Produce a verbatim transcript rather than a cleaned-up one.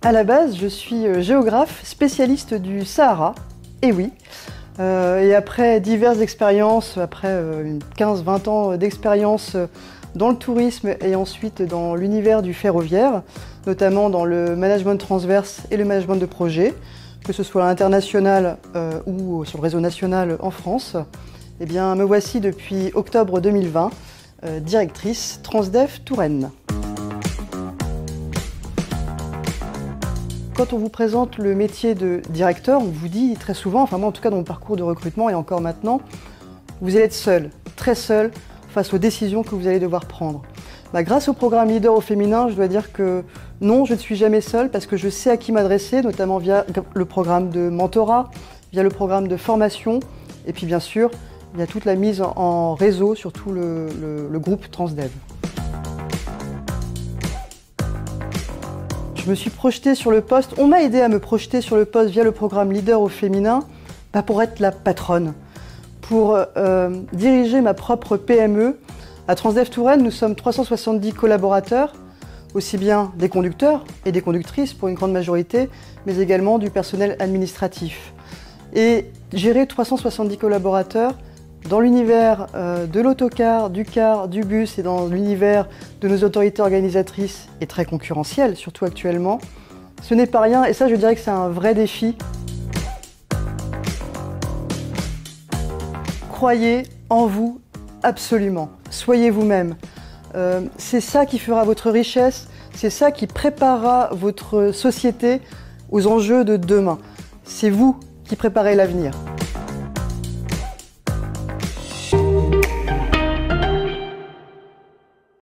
À la base, je suis géographe spécialiste du Sahara, et oui. Euh, et après diverses expériences, après euh, quinze vingt ans d'expérience dans le tourisme et ensuite dans l'univers du ferroviaire, notamment dans le management transverse et le management de projet, que ce soit à l'international euh, ou sur le réseau national en France, eh bien, me voici depuis octobre deux mille vingt, euh, directrice Transdev Touraine. Quand on vous présente le métier de directeur, on vous dit très souvent, enfin moi en tout cas dans mon parcours de recrutement et encore maintenant, vous allez être seul, très seul, face aux décisions que vous allez devoir prendre. Bah, grâce au programme Leader au féminin, je dois dire que non, je ne suis jamais seule parce que je sais à qui m'adresser, notamment via le programme de mentorat, via le programme de formation et puis bien sûr, il y a toute la mise en réseau sur tout le, le, le groupe Transdev. Je me suis projetée sur le poste, on m'a aidé à me projeter sur le poste via le programme Leader au féminin bah pour être la patronne, pour euh, diriger ma propre P M E. À Transdev Touraine, nous sommes trois cent soixante-dix collaborateurs, aussi bien des conducteurs et des conductrices pour une grande majorité, mais également du personnel administratif. Et gérer trois cent soixante-dix collaborateurs dans l'univers euh, de l'autocar, du car, du bus et dans l'univers de nos autorités organisatrices est très concurrentiel, surtout actuellement. Ce n'est pas rien et ça je dirais que c'est un vrai défi. Croyez en vous absolument, soyez vous-même. Euh, c'est ça qui fera votre richesse, c'est ça qui préparera votre société aux enjeux de demain. C'est vous qui préparez l'avenir.